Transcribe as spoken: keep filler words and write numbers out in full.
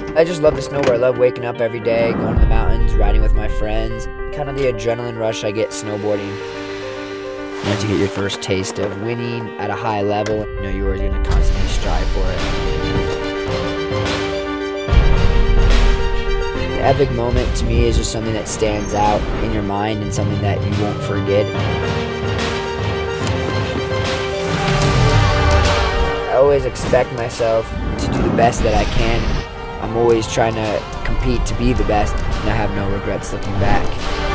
I just love to snowboard. I love waking up every day, going to the mountains, riding with my friends. Kind of the adrenaline rush I get snowboarding. Once you get your first taste of winning at a high level, you know you're always going to constantly strive for it. The epic moment to me is just something that stands out in your mind and something that you won't forget. I always expect myself to do the best that I can. I'm always trying to compete to be the best, and I have no regrets looking back.